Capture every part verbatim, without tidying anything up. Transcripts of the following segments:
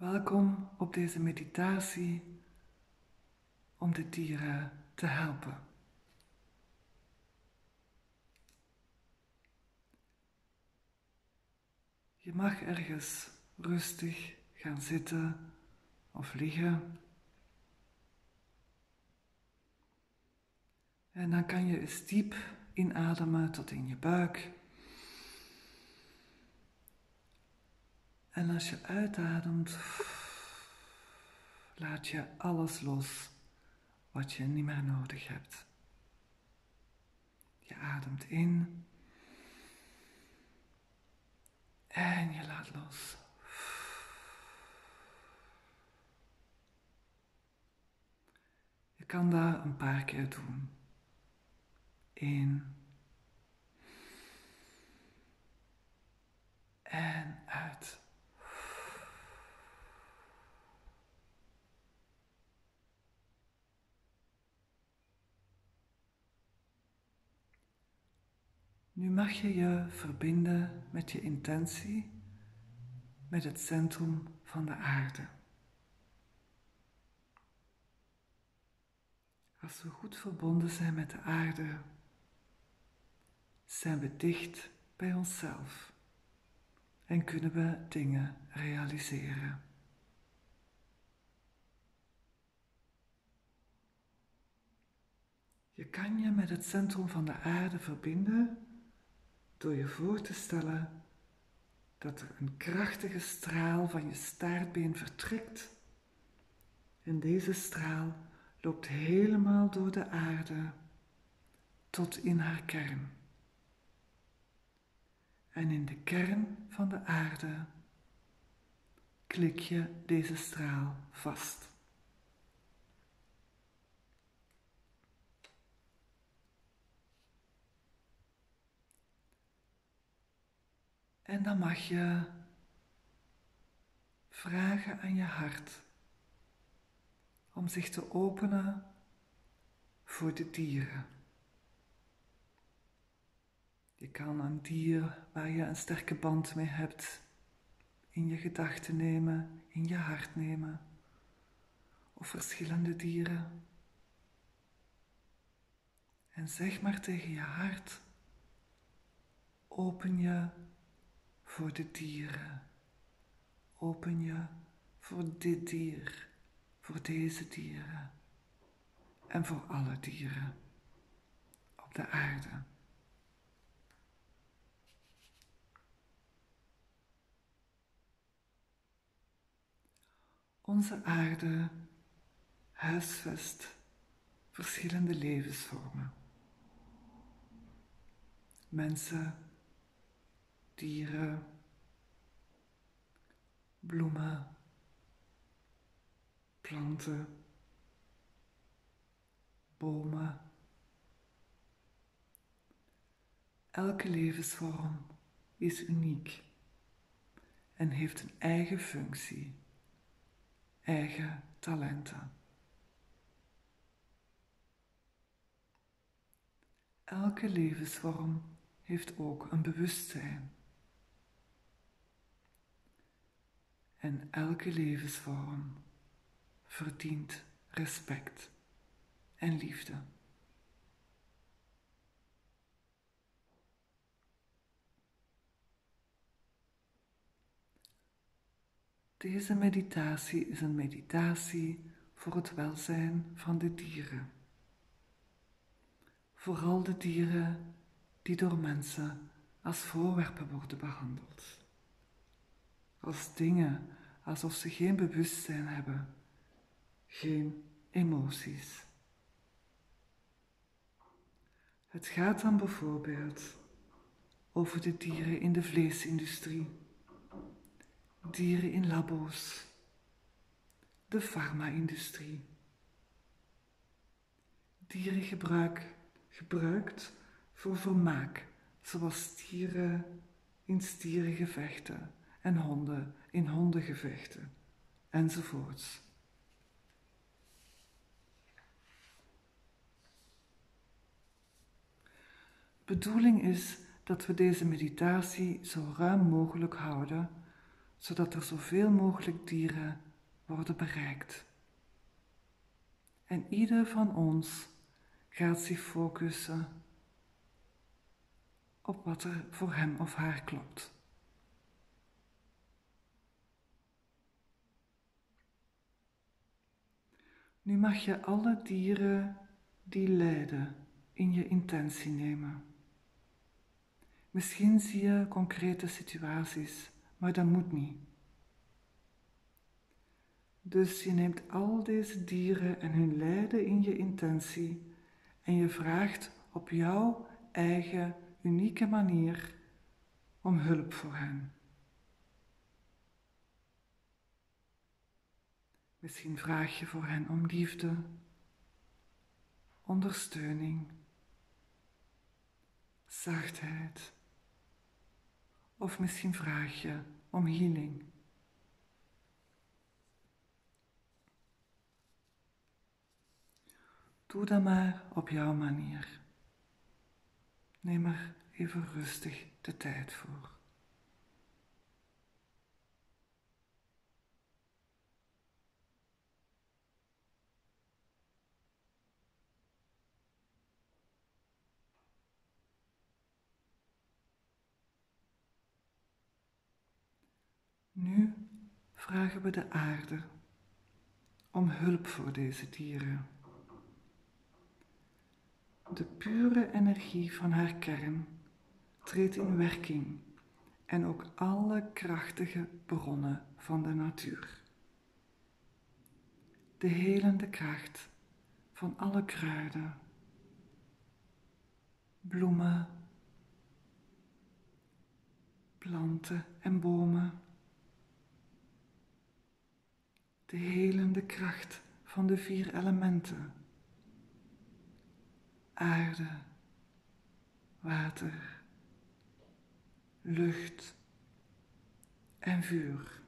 Welkom op deze meditatie om de dieren te helpen. Je mag ergens rustig gaan zitten of liggen. En dan kan je eens diep inademen tot in je buik. En als je uitademt, laat je alles los wat je niet meer nodig hebt. Je ademt in en je laat los. Je kan dat een paar keer doen. In en uit. Nu mag je je verbinden met je intentie, met het centrum van de aarde. Als we goed verbonden zijn met de aarde, zijn we dicht bij onszelf en kunnen we dingen realiseren. Je kan je met het centrum van de aarde verbinden door je voor te stellen dat er een krachtige straal van je staartbeen vertrekt en deze straal loopt helemaal door de aarde tot in haar kern. En in de kern van de aarde klik je deze straal vast. En dan mag je vragen aan je hart om zich te openen voor de dieren. Je kan een dier waar je een sterke band mee hebt in je gedachten nemen, in je hart nemen, of verschillende dieren. En zeg maar tegen je hart, open je voor de dieren. Open je voor dit dier, voor deze dieren en voor alle dieren op de aarde. Onze aarde huisvest verschillende levensvormen. Mensen, dieren, bloemen, planten, bomen. Elke levensvorm is uniek en heeft een eigen functie, eigen talenten. Elke levensvorm heeft ook een bewustzijn. En elke levensvorm verdient respect en liefde. Deze meditatie is een meditatie voor het welzijn van de dieren. Vooral de dieren die door mensen als voorwerpen worden behandeld. Als dingen, alsof ze geen bewustzijn hebben, geen emoties. Het gaat dan bijvoorbeeld over de dieren in de vleesindustrie, dieren in labo's, de farma-industrie. Dieren gebruik, gebruikt voor vermaak, zoals stieren in stierengevechten en honden in hondengevechten, enzovoorts. De bedoeling is dat we deze meditatie zo ruim mogelijk houden, zodat er zoveel mogelijk dieren worden bereikt. En ieder van ons gaat zich focussen op wat er voor hem of haar klopt. Nu mag je alle dieren die lijden in je intentie nemen. Misschien zie je concrete situaties, maar dat moet niet. Dus je neemt al deze dieren en hun lijden in je intentie en je vraagt op jouw eigen unieke manier om hulp voor hen. Misschien vraag je voor hen om liefde, ondersteuning, zachtheid. Of misschien vraag je om healing. Doe dat maar op jouw manier. Neem er even rustig de tijd voor. Nu vragen we de aarde om hulp voor deze dieren. De pure energie van haar kern treedt in werking en ook alle krachtige bronnen van de natuur. De helende kracht van alle kruiden, bloemen, planten en bomen. De helende kracht van de vier elementen. Aarde, water, lucht en vuur.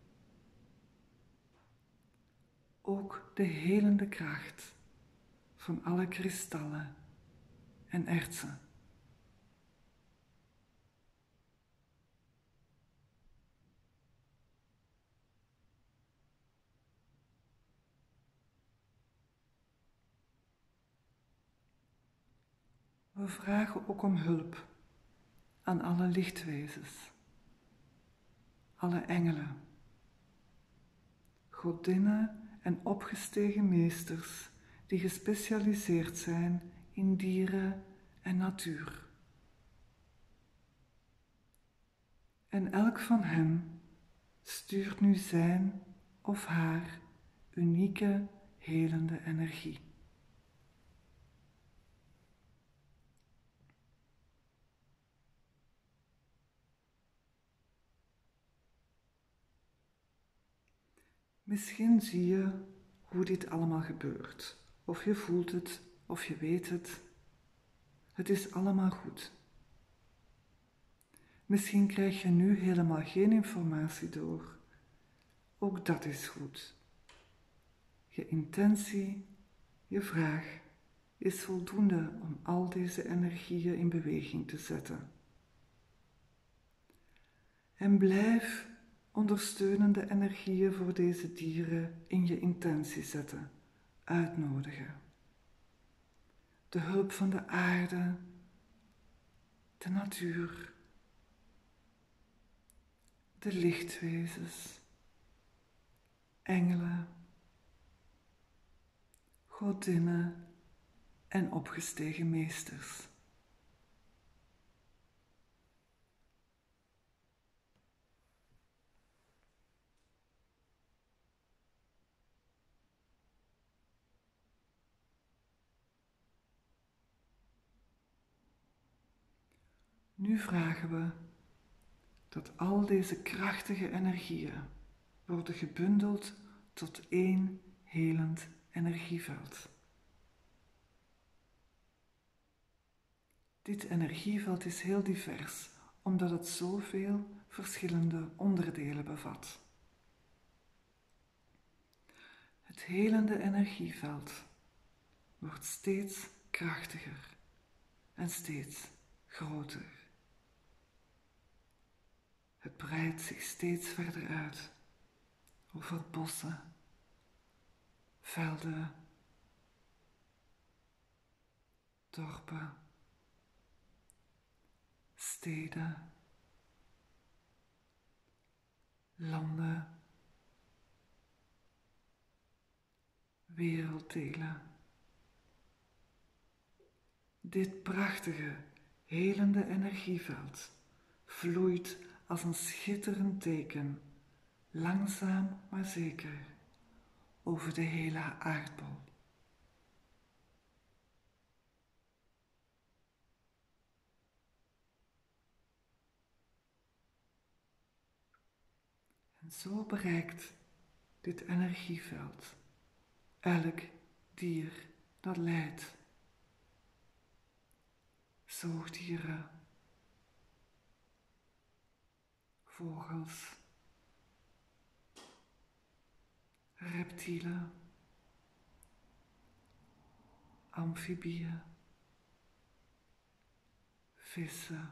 Ook de helende kracht van alle kristallen en ertsen. We vragen ook om hulp aan alle lichtwezens, alle engelen, godinnen en opgestegen meesters die gespecialiseerd zijn in dieren en natuur. En elk van hen stuurt nu zijn of haar unieke helende energie. Misschien zie je hoe dit allemaal gebeurt. Of je voelt het, of je weet het. Het is allemaal goed. Misschien krijg je nu helemaal geen informatie door. Ook dat is goed. Je intentie, je vraag, is voldoende om al deze energieën in beweging te zetten. En blijf ondersteunende energieën voor deze dieren in je intentie zetten, uitnodigen. De hulp van de aarde, de natuur, de lichtwezens, engelen, godinnen en opgestegen meesters. Nu vragen we dat al deze krachtige energieën worden gebundeld tot één helend energieveld. Dit energieveld is heel divers, omdat het zoveel verschillende onderdelen bevat. Het helende energieveld wordt steeds krachtiger en steeds groter. Het breidt zich steeds verder uit over bossen, velden, dorpen, steden, landen, werelddelen. Dit prachtige, helende energieveld vloeit als een schitterend teken, langzaam maar zeker, over de hele aardbol. En zo bereikt dit energieveld elk dier dat lijdt. Zoogdieren, vogels, reptielen, amfibieën, vissen,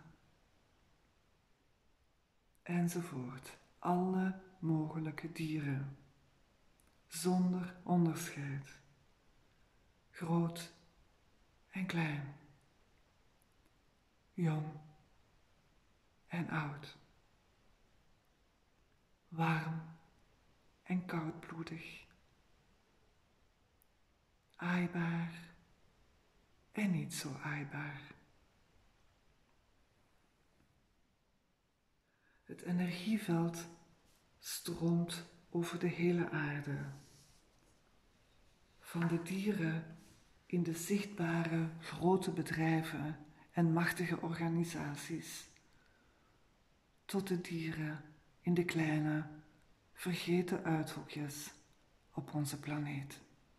enzovoort. Alle mogelijke dieren, zonder onderscheid, groot en klein, jong en oud, warm en koudbloedig, aaibaar en niet zo aaibaar. Het energieveld stroomt over de hele aarde. Van de dieren in de zichtbare grote bedrijven en machtige organisaties, tot de dieren in de kleine, vergeten uithoekjes op onze planeet.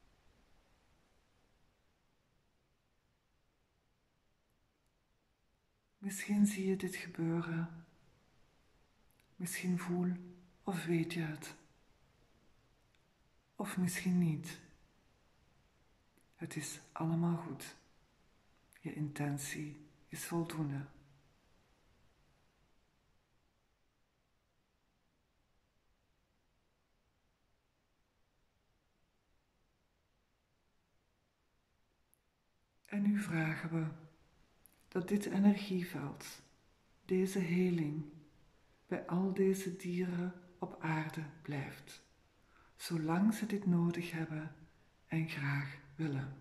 Misschien zie je dit gebeuren, misschien voel of weet je het, of misschien niet. Het is allemaal goed. Je intentie is voldoende. En nu vragen we dat dit energieveld, deze heling, bij al deze dieren op aarde blijft, zolang ze dit nodig hebben en graag willen.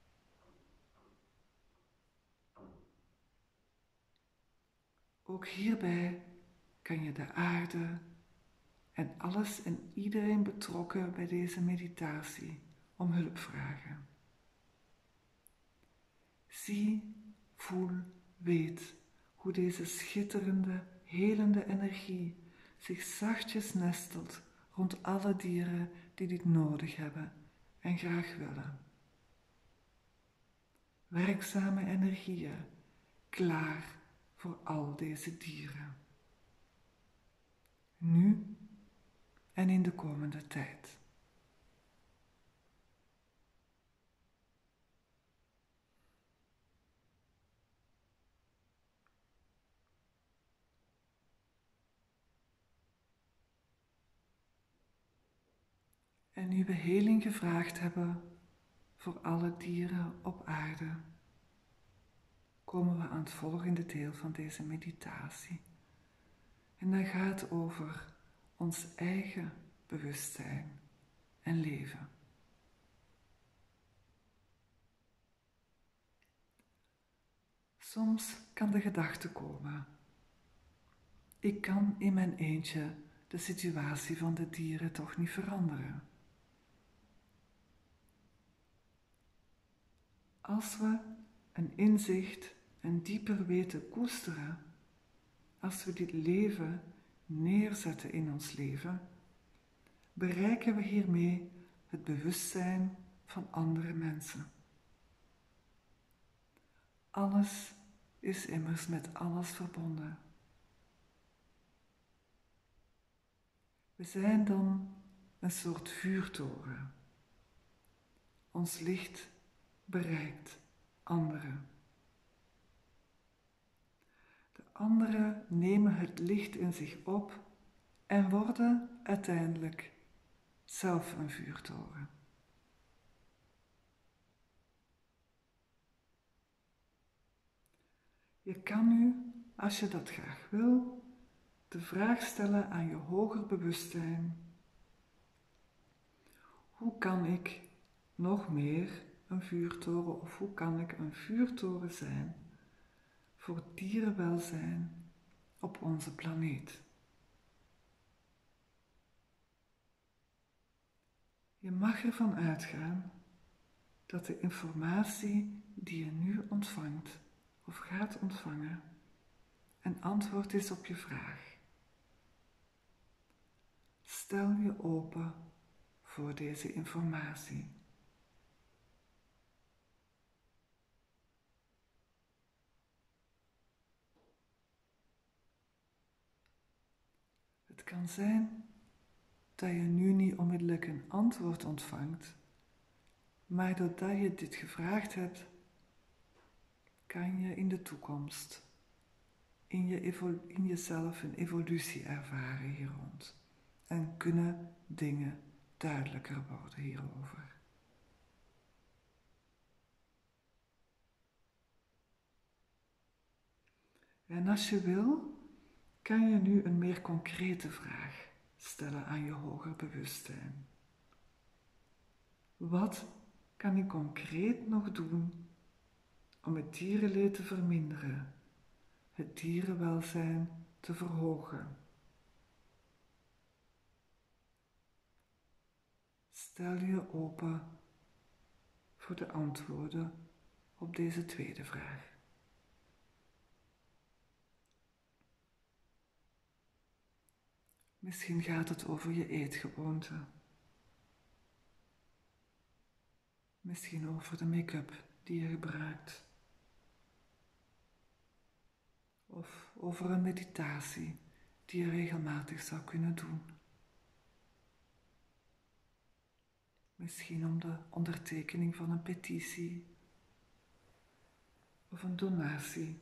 Ook hierbij kan je de aarde en alles en iedereen betrokken bij deze meditatie om hulp vragen. Zie, voel, weet hoe deze schitterende, helende energie zich zachtjes nestelt rond alle dieren die dit nodig hebben en graag willen. Werkzame energieën, klaar voor al deze dieren. Nu en in de komende tijd. En nu we heling gevraagd hebben voor alle dieren op aarde, komen we aan het volgende deel van deze meditatie. En dat gaat over ons eigen bewustzijn en leven. Soms kan de gedachte komen: ik kan in mijn eentje de situatie van de dieren toch niet veranderen. Als we een inzicht en dieper weten koesteren, als we dit leven neerzetten in ons leven, bereiken we hiermee het bewustzijn van andere mensen. Alles is immers met alles verbonden. We zijn dan een soort vuurtoren. Ons licht bereikt anderen. De Anderen nemen het licht in zich op en worden uiteindelijk zelf een vuurtoren. Je kan nu, als je dat graag wil, de vraag stellen aan je hoger bewustzijn: hoe kan ik nog meer een vuurtoren of hoe kan ik een vuurtoren zijn voor dierenwelzijn op onze planeet? Je mag ervan uitgaan dat de informatie die je nu ontvangt of gaat ontvangen een antwoord is op je vraag. Stel je open voor deze informatie. Het kan zijn dat je nu niet onmiddellijk een antwoord ontvangt, maar doordat je dit gevraagd hebt, kan je in de toekomst in, je evol- in jezelf een evolutie ervaren hier rond en kunnen dingen duidelijker worden hierover. En als je wil, kan je nu een meer concrete vraag stellen aan je hoger bewustzijn. Wat kan ik concreet nog doen om het dierenleed te verminderen, het dierenwelzijn te verhogen? Stel je open voor de antwoorden op deze tweede vraag. Misschien gaat het over je eetgewoonten. Misschien over de make-up die je gebruikt. Of over een meditatie die je regelmatig zou kunnen doen. Misschien om de ondertekening van een petitie of een donatie.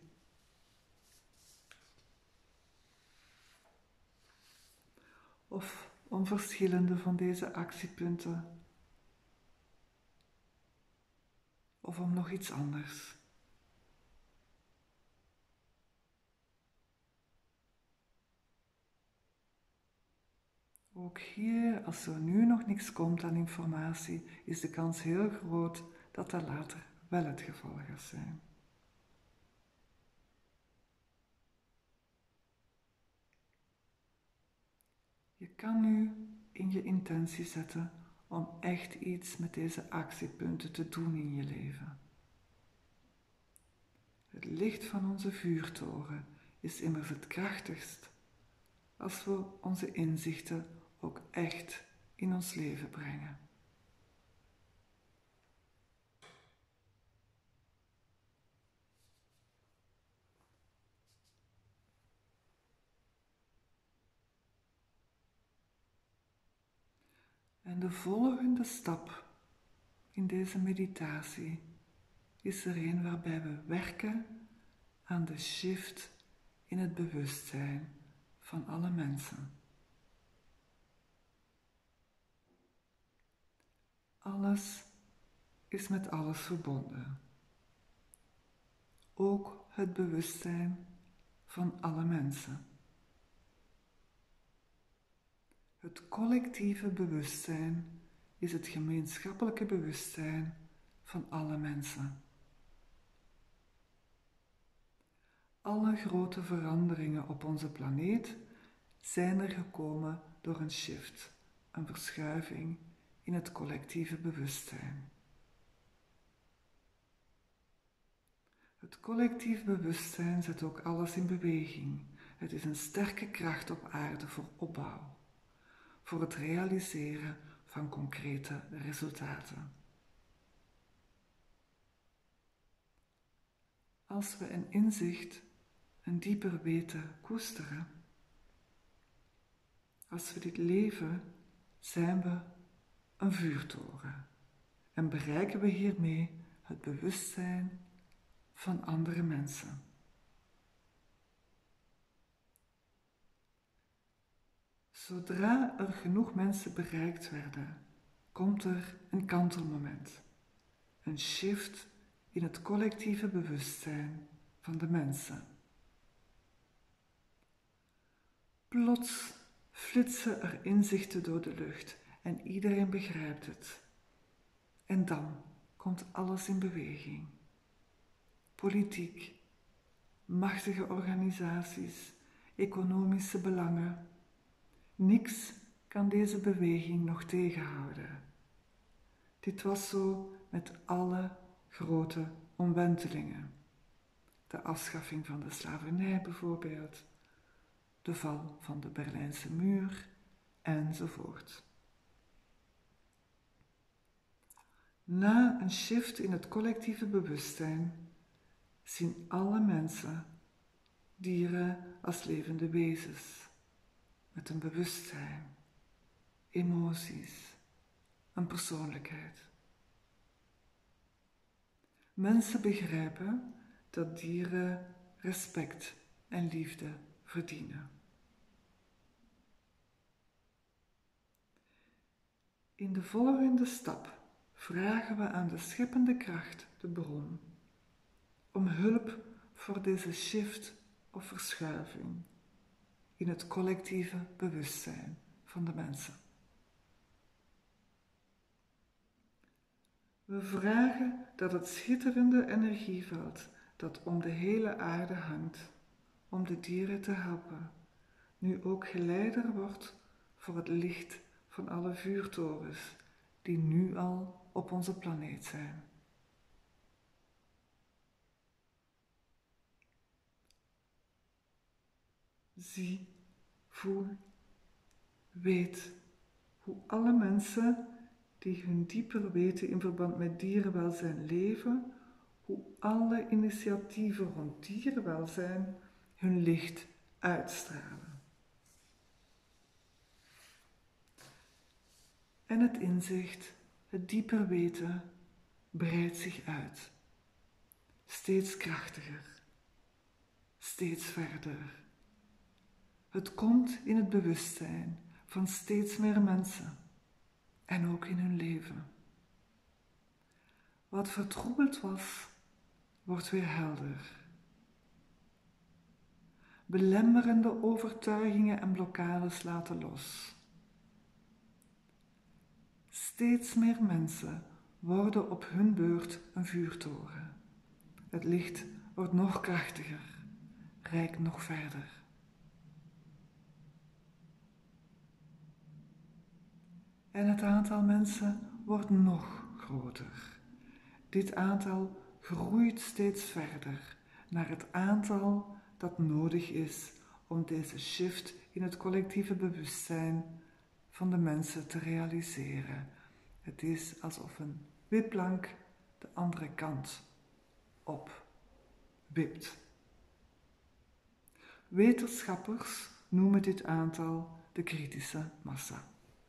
Of om verschillende van deze actiepunten. Of om nog iets anders. Ook hier, als er nu nog niks komt aan informatie, is de kans heel groot dat dat later wel het geval gaat zijn. Je kan nu in je intentie zetten om echt iets met deze actiepunten te doen in je leven. Het licht van onze vuurtoren is immers het krachtigst als we onze inzichten ook echt in ons leven brengen. En de volgende stap in deze meditatie is er een waarbij we werken aan de shift in het bewustzijn van alle mensen. Alles is met alles verbonden. Ook het bewustzijn van alle mensen. Het collectieve bewustzijn is het gemeenschappelijke bewustzijn van alle mensen. Alle grote veranderingen op onze planeet zijn er gekomen door een shift, een verschuiving in het collectieve bewustzijn. Het collectief bewustzijn zet ook alles in beweging. Het is een sterke kracht op aarde voor opbouw, voor het realiseren van concrete resultaten. Als we een inzicht, een dieper weten koesteren, als we dit leven, zijn we een vuurtoren en bereiken we hiermee het bewustzijn van andere mensen. Zodra er genoeg mensen bereikt werden, komt er een kantelmoment. Een shift in het collectieve bewustzijn van de mensen. Plots flitsen er inzichten door de lucht en iedereen begrijpt het. En dan komt alles in beweging. Politiek, machtige organisaties, economische belangen. Niks kan deze beweging nog tegenhouden. Dit was zo met alle grote omwentelingen. De afschaffing van de slavernij bijvoorbeeld, de val van de Berlijnse muur enzovoort. Na een shift in het collectieve bewustzijn zien alle mensen dieren als levende wezens, met een bewustzijn, emoties, een persoonlijkheid. Mensen begrijpen dat dieren respect en liefde verdienen. In de volgende stap vragen we aan de scheppende kracht, de bron, om hulp voor deze shift of verschuiving in het collectieve bewustzijn van de mensen. We vragen dat het schitterende energieveld dat om de hele aarde hangt, om de dieren te helpen, nu ook geleider wordt voor het licht van alle vuurtorens die nu al op onze planeet zijn. Zie, voel, weet hoe alle mensen die hun dieper weten in verband met dierenwelzijn leven, hoe alle initiatieven rond dierenwelzijn hun licht uitstralen. En het inzicht, het dieper weten, breidt zich uit. Steeds krachtiger, steeds verder. Het komt in het bewustzijn van steeds meer mensen en ook in hun leven. Wat vertroebeld was, wordt weer helder. Belemmerende overtuigingen en blokkades laten los. Steeds meer mensen worden op hun beurt een vuurtoren. Het licht wordt nog krachtiger, reikt nog verder. En het aantal mensen wordt nog groter. Dit aantal groeit steeds verder naar het aantal dat nodig is om deze shift in het collectieve bewustzijn van de mensen te realiseren. Het is alsof een wipplank de andere kant op wipt. Wetenschappers noemen dit aantal de kritische massa.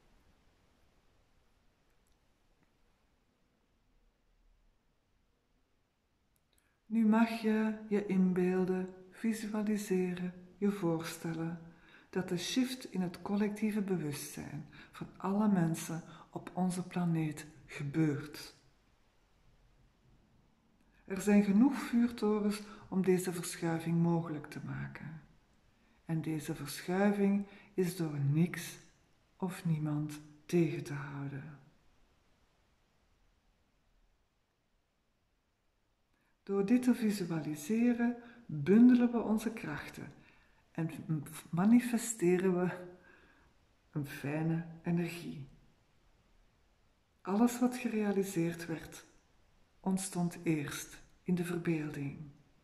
Nu mag je je inbeelden, visualiseren, je voorstellen dat de shift in het collectieve bewustzijn van alle mensen op onze planeet gebeurt. Er zijn genoeg vuurtorens om deze verschuiving mogelijk te maken. En deze verschuiving is door niks of niemand tegen te houden. Door dit te visualiseren bundelen we onze krachten en manifesteren we een fijne energie. Alles wat gerealiseerd werd, ontstond eerst in de verbeelding.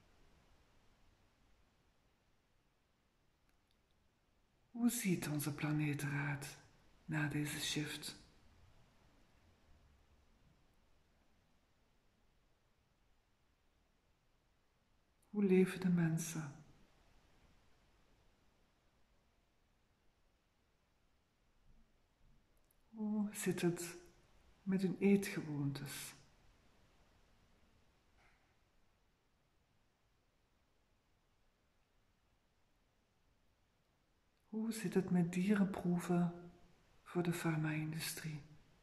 Hoe ziet onze planeet eruit na deze shift? Hoe leven de mensen? Hoe zit het met hun eetgewoontes? Hoe Hoe zit het met dierenproeven voor de farma-industrie?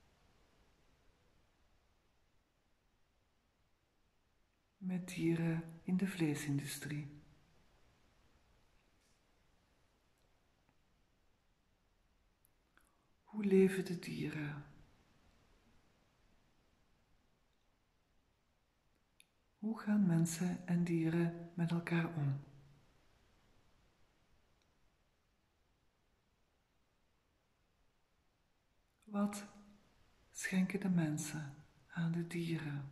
Met dieren in de vleesindustrie? Hoe leven de dieren? Hoe gaan mensen en dieren met elkaar om? Wat schenken de mensen aan de dieren?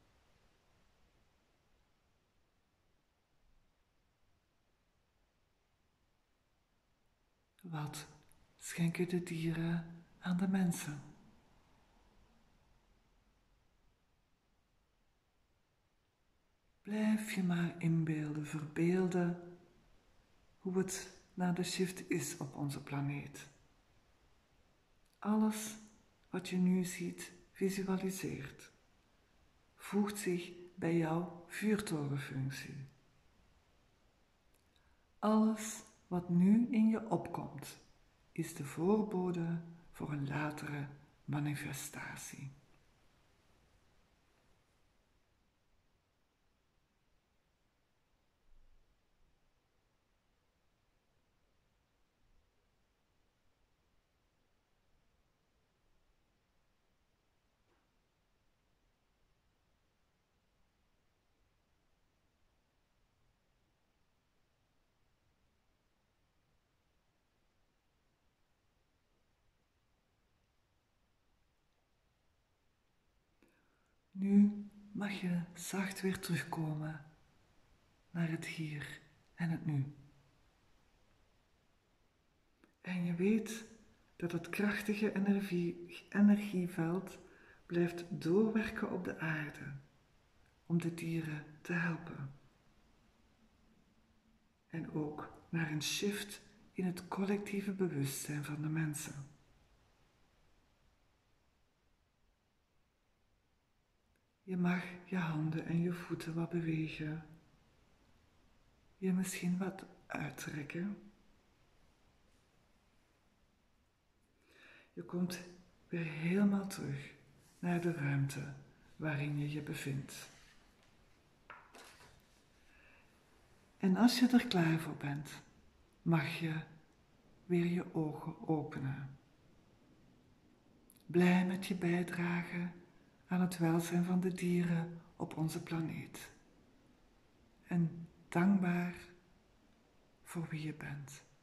Wat schenken de dieren aan de mensen? Blijf je maar inbeelden, verbeelden hoe het na de shift is op onze planeet. Alles wat je nu ziet, visualiseert, voegt zich bij jouw vuurtorenfunctie. Alles wat nu in je opkomt, is de voorbode voor een latere manifestatie. Nu mag je zacht weer terugkomen naar het hier en het nu. En je weet dat het krachtige energie, energieveld blijft doorwerken op de aarde om de dieren te helpen. En ook naar een shift in het collectieve bewustzijn van de mensen. Je mag je handen en je voeten wat bewegen. Je misschien wat uittrekken. Je komt weer helemaal terug naar de ruimte waarin je je bevindt. En als je er klaar voor bent, mag je weer je ogen openen. Blij met je bijdrage aan het welzijn van de dieren op onze planeet. En dankbaar voor wie je bent.